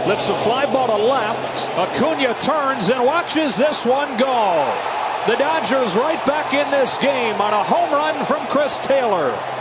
Lifts a fly ball to left. Acuna turns and watches this one go. The Dodgers right back in this game on a home run from Chris Taylor.